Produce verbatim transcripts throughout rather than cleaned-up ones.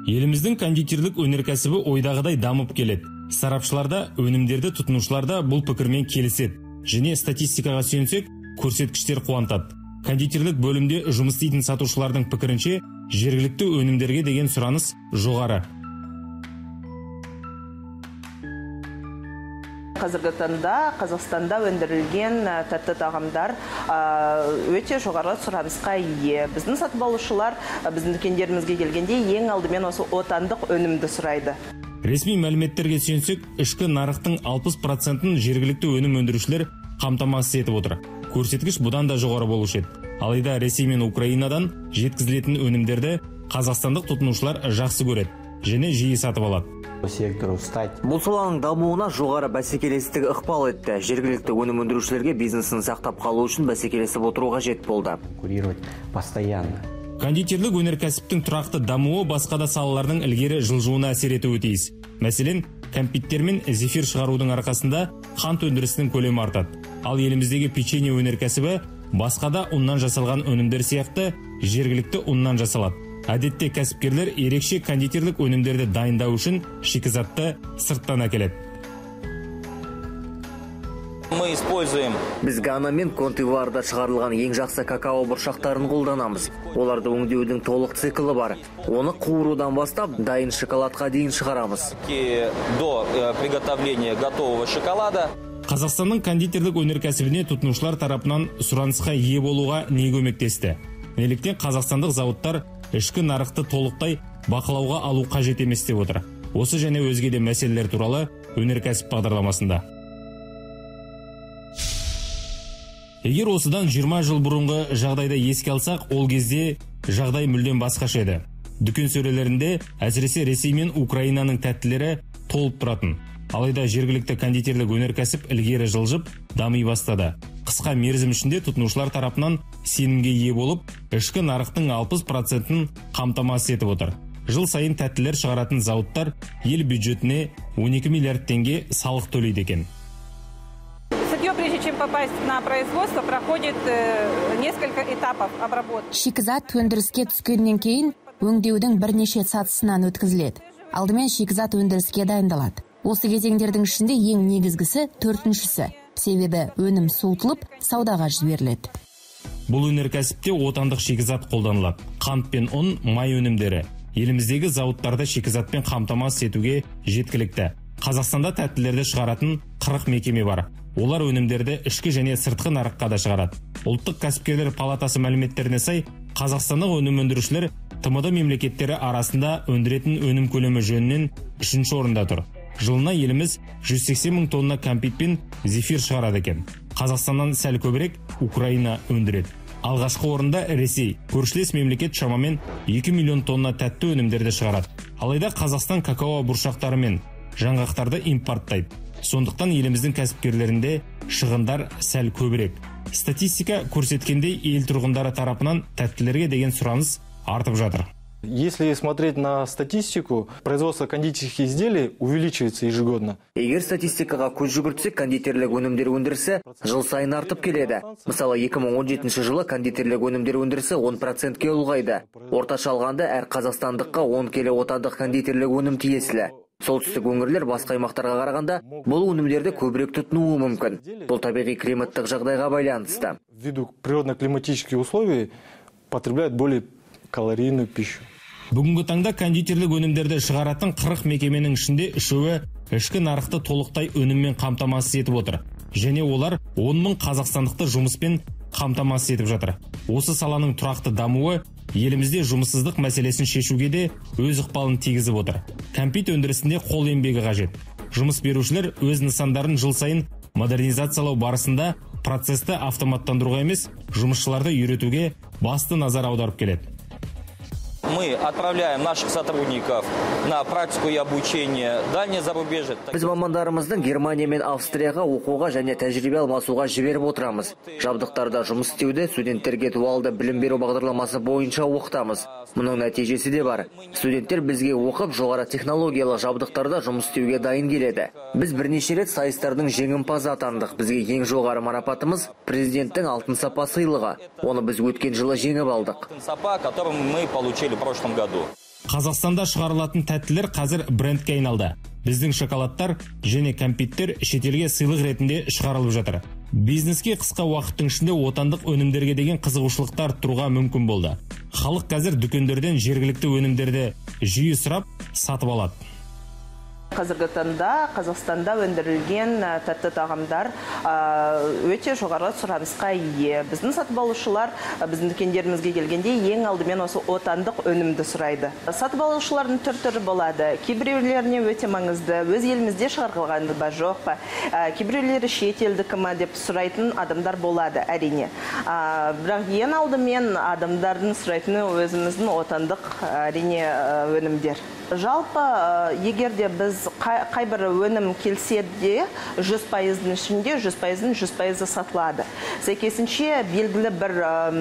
Еліміздің кондитерлік өнеркәсібі ойдағыдай дамып келеді. Сарапшыларда, өнімдерді тұтынушыларда бұл пікірмен келіседі. Және статистикаға сүйенсек, көрсеткіштер қуантады. Кондитерлік бөлімде жұмыс істейтін сатушылардың пікірінше, жергілікті өнімдерге деген сұраныс жоғары. Қазіргі таңда Қазақстанда өндірілген тәтті тағамдар өте жоғары сұранысқа ие. Біздің сатып алушылар біздің дүкендерімізге келгенде ең алдымен осы отандық өнімді сұрайды. Ресми мәліметтерге сүйенсек, ішкі нарықтың алпыс процентін жергілікті өнім өндірушілер қамтамасыз етіп отыр. Көрсеткіш бұдан да жоғары болушы еді. Алайда Ресей мен Украинадан жеткізілетін өнімдерді қазақстандық тұтынушылар жақсы көреді және жиі сатып алады. Бұл саланың дамуына жоғары бәсекелестік ықпал етті. Жергілікті өнім өндірушілерге бизнесін сақтап қалу үшін бәсекелесіп отыру қажет болды. Кондитерлік өнеркәсіптің тұрақты дамуы басқа да салалардың ілгері жылжуына әсер етуі тиіс. Мәселен, кәмпиттер мен зефир шығарудың арқасында қант өндірісінің көлемі артады. Ал еліміздегі печенье өнеркәсібі басқа да ұннан жасалған өнімдер сияқты жергілікті ұннан жасалады. Әдетте кәсіпкерлер ерекше кондитерлік өнімдерді дайындау үшін шикізатты сырттан әкеледі. Біз Гана мен Контивуарда шығарылған ең жақсы какао бұршақтарын қолданамыз. Оларды өңдеудің толық циклі бар. Оны қуырудан бастап, дайын шоколадқа дейін шығарамыз. Қазақстанның кондитерлік өнеркәсібіне тұтынушылар тарапынан сұранысқа ие болуға не көмектесті? Неліктен қазақстандық зауыттар ішкі нарықты толықтай бақылауға алу қажет емес деп отыр? Осы және өзге де мәселелер туралы өнеркәсіп бағдарламасында. Егер осыдан жиырма жыл бұрынғы жағдайда еске алсақ, ол кезде жағдай мүлдем басқаша еді. Дүкен сөрелерінде әсіресе Ресей мен Украинаның тәттілері толып тұратын. Алайда жергілікті кондитерлік өнеркәсіп ілгері жылжып, дами бастады. Қысқа мерзім ішінде тұтынушылар тарапынан сенімге ие болып, ішкі нарықтың алпыс процентін қамтамасыз етіп отыр. Жыл сайын тәттілер шығаратын зауыттар ел бюджетіне он екі миллиард теңге салық төлейді екен. Прежде чем попасть на производство, проходит несколько этапов обработки. Шикізат өндіріске түскеннен кейін өңдеудің бірнеше сатысынан өткізіледі. Алдымен шикізат өндіріске дайындалады. Осы кезеңдердің ішінде ең негізгісі төртіншісі. Себебі өнім суытылып, саудаға жіберіледі. Бұл өнеркәсіпте отандық шикізат қолданылады. Қант пен ұн, май өнімдері еліміздегі зауыттарда шикізатпен қамтамасыз етуге жеткілікті. Қазақстанда тәттілерді шығаратын қырық мекеме бар. Олар өнімдерді ішкі және сыртқы нарыққа да шығарады. Ұлттық кәсіпкерлер палатасы мәліметтеріне сай, қазақстандық өнім өндірушілер тмд мемлекеттері арасында өндіретін өнім көлемі жөнінен үшінші орында тұр. Жылына еліміз жүз сексен мың тонна кәмпит пен зефир шығарады екен. Қазақстаннан сәл көбірек Украина өндіреді. Алғашқы орында Ресей, көршілес мемлекет шамамен екі миллион тонна тәтті өнімдерді шығарады. Алайда Қазақстан какао бұршақтары мен жаңғақтарды импорттайды. Сондықтан еліміздің кәсіпкерлерінде шығындар сәл көбірек. Статистика көрсеткендей, ел тұрғындары тарапынан тәттілерге деген сұраныс артып жатыр. Если смотреть на статистику, производство кондитерских изделий увеличивается ежегодно. Егер статистикаға көз жүгіртсек, кондитерлік өнімдер өндірісі жыл сайын артып келеді. Мысалы, екі мың он жетінші жылы кондитерлік өнімдер өндірісі он процентке ұлғайды. Орташа алғанда әр қазақстандыққа он келі отандық кондитерлік өнім тиесілі. Солтүстік өңірлер басқа аймақтарға қарағанда бұл өнімдерді көбірек тұтынуы мүмкін. Бұл табиғи климаттық жағдайға байланысты. Ввиду природно-климатических условий потребляют более калорийную пищу. Бүгінгі таңда кондитерлік өнімдерді шығаратын қырық мекеменің ішінде үшеуі ішкі нарықты толықтай өніммен қамтамасыз етіп отыр. Және олар он мың қазақстандықты жұмыспен қамтамасыз етіп жатыр. Осы саланың тұрақты дамуы елімізде жұмыссыздық мәселесін шешуге де өз ықпалын тигізіп отыр. Кәмпит өндірісінде қол еңбегі қажет. Жұмыс берушілер өз нысандарын жыл сайын модернизациялау барысында процесті автоматтандыруға емес, жұмысшыларды үйретуге басты назар аударып келеді. Мы отправляем наших сотрудников на практику и обучение дальнее зарубежье. Біз мамандарымыздың Германия мен Австрияға оқуға және тәжірибе алмасуға жіберіп отырамыз. Жабдықтарда жұмыс істеуді студенттерге дуалды білім беру бағдарламасы бойынша оқытамыз. Мұның нәтижесі де бар. Студенттер бізге оқып, жоғары технологиялық жабдықтарда жұмыс істеуге дайын келеді. Біз бірнеше рет сайыстардың жеңімпазы атандық. Бізге ең жоғары марапатымыз президенттің алтын сапа сыйлығы. Оны біз өткен жылы жеңіп алдық. Сапа, который мы получили в прошлом году. Қазақстанда шығарылатын тәттілер қазір брендке айналды. Біздің шоколадтар және кәмпиттер шетелге сыйлық ретінде шығарылып жатыр. Бизнеске қысқа уақыттың ішінде отандық өнімдерге деген қызығушылықты арттыруға мүмкін болды. Халық қазір дүкендерден жергілікті өнімдерді жиі сұрап сатып алады. Қазіргі таңда Қазақстанда өндірілген тәтті тағамдар өте жоғары сұранысқа ие. Біздің сатып алушылар біздің дүкендерімізге келгенде ең алдымен осы отандық өнімді сұрайды. Сатып алушылардың түр-түрі болады. Кейбіреулеріне өте маңызды, өз елімізде шығарылғаны ба жоқ па, кейбіреулері шетелдікі ма деп сұрайтын адамдар болады, әрине. Бірақ ең алдымен адамдардың сұрайтыны өзіміздің отандық әрине өнімдер. Жалпы, егер де біз қай бір өнім келсе де жүз пайыздың ішінде жүз пайыздың жүз пайызы сатылады. Сәйкесінше белгілі бір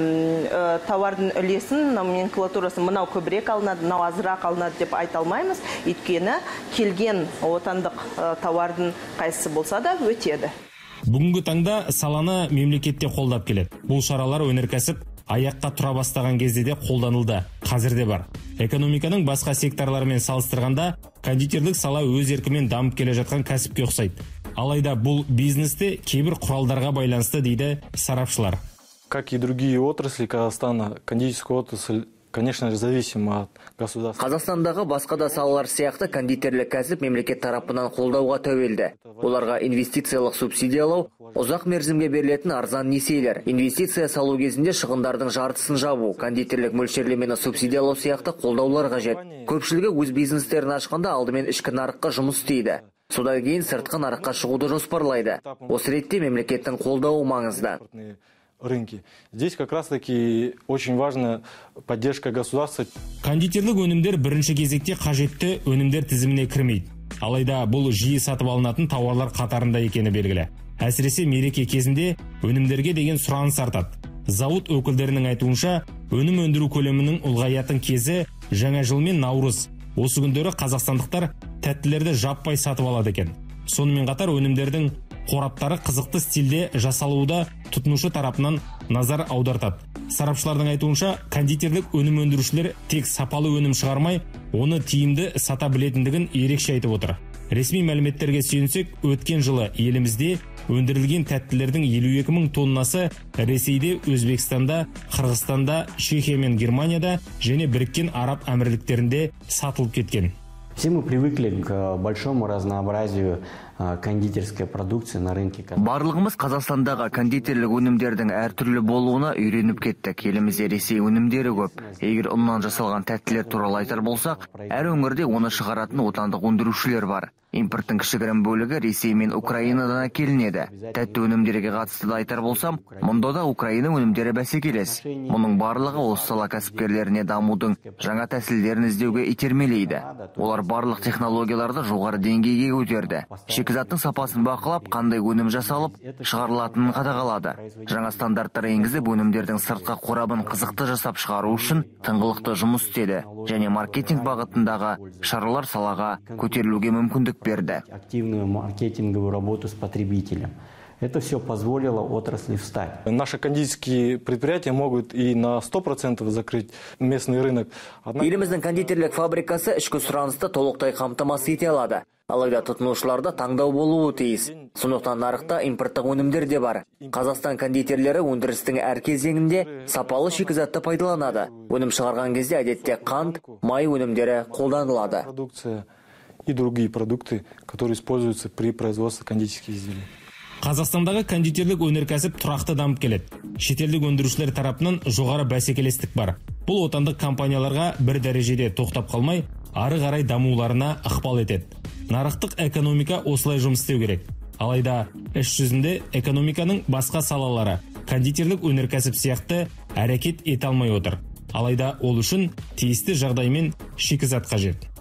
тауардың үлесін, номенклатурасын мынау көбірек алынады, мынау азырақ алынады деп айта алмаймыз. Өйткені келген отандық тауардың қайсысы болса да өтеді. Бүгінгі таңда саланы мемлекетте қолдап келеді. Бұл шаралар өнеркәсіп аяққа тұра бастаған кезде де қолданылды, қазірде бар. Экономиканың басқа секторларымен салыстырғанда кондитерлік сала өз еркімен дамып келе жатқан кәсіпке ұқсайды. Алайда бұл бизнесте кейбір құралдарға байланысты дейді сарапшылар. Как и другие отрасли Казахстана, кондитерская отрасль, конечно же, зависима от государства. Қазақстандағы басқа да салалар сияқты кондитерлік кәсіп мемлекет тарапынан қолдауға тәуелді. Оларға инвестициялық субсидиялау, ұзақ мерзімге берілетін арзан несиелер, инвестиция салу кезінде шығындардың жартысын жабу, кондитерлік мөлшерлемені субсидиялау сияқты қолдаулар қажет. Көпшілігі өз бизнестерін ашқанда алдымен ішкі нарыққа жұмыс істейді. Содан кейін сыртқы нарыққа шығуды жоспарлайды. Осы ретте мемлекеттің қолдауы маңызды. Рынки. Здесь как раз таки очень важна поддержка государства. Кондитерлік өнімдер бірінші кезекте қажетті өнімдер тізіміне кірмейді. Алайда бұл жиі сатып алынатын тауарлар қатарында екені белгілі. Әсіресе мереке кезінде өнімдерге деген сұраныс артады. Зауыт өкілдерінің айтуынша, өнім өндіру көлемінің ұлғаятын кезі жаңа жыл мен Наурыз. Осы күндері қазақстандықтар тәттілерді жаппай сатып алады екен. Сонымен қатар өнімдердің қораптары қызықты стильде жасалуда тұтынушы тарапынан назар аудартады. Сарапшылардың айтуынша, кондитерлік өнім өндірушілер тек сапалы өнім шығармай, оны тиімді сата білетіндігін ерекше айтып отыр. Ресми мәліметтерге сүйенсек, өткен жылы елімізде өндірілген тәттілердің елу екі мың тоннасы Ресейде, Өзбекстанда, Қырғызстанда, Чехия мен Германияда және Біріккен Араб Әмірліктерінде сатылып кеткен. Все мы привыкли к большому разнообразию кондитерской продукции на рынке. Барлығымыз Қазақстандағы кондитерлік өнімдердің әртүрлі болуына үйреніп кеттік. Елімізде Ресей өнімдері көп. Егер ұннан жасалған тәттілер туралы айтар болсақ, әр өңірде оны шығаратын отандық өндірушілер бар. Импорттың кішігірім бөлігі Ресей мен Украинадан әкелінеді. Тәтті өнімдерге қатысты да айтар болсам, мұнда да Украина өнімдері бәсекелес. Мұның барлығы осы сала кәсіпкерлеріне дамудың жаңа тәсілдерін іздеуге итермелейді. Олар барлық технологияларды жоғары деңгейге көтерді. Шикізаттың сапасын бақылап, қандай өнім жасалып, шығарылатынын қадағалады. Жаңа стандарттар енгізіп, өнімдердің сыртқы қорабын қызықты жасап шығару үшін тыңғылықты жұмыс істеді және маркетинг бағытындағы шаралар салаға көтерілуге мүмкіндік берді. Активную маркетинговую работу с потребителем. Это все позволило отрасли встать. Наши кондитерские предприятия могут и на сто процентов закрыть местный рынок. Еліміздің кондитерлік фабрикасы ішкі сұранысты толықтай қамтамасыз ете алады. Алайда тұтынушыларда таңдау болуы тиіс. Сондықтан нарықта импорттық өнімдер де бар. Қазақстан кондитерлері өндірістің әр кезеңінде сапалы шикізатты пайдаланады. Өнім шығарған кезде әдетте қант, май өнімдері қолданылады. Продукция и другие продукты, которые используются при производстве кондитерских изделий. Қазақстандағы кондитерлік өнеркәсіп тұрақты дамып келеді. Шетелдік өндірушілер тарапынан жоғары бәсекелестік бар. Бұл отандық компанияларға бір дәрежеде тоқтап қалмай, ары қарай дамуларына ықпал етеді. Нарықтық экономика осылай жұмыс істеу керек. Алайда іс жүзінде экономиканың басқа салалары кондитерлік өнеркәсіп сияқты әрекет ете алмай отыр. Алайда ол үшін тиісті жағдаймен шикізат қажет.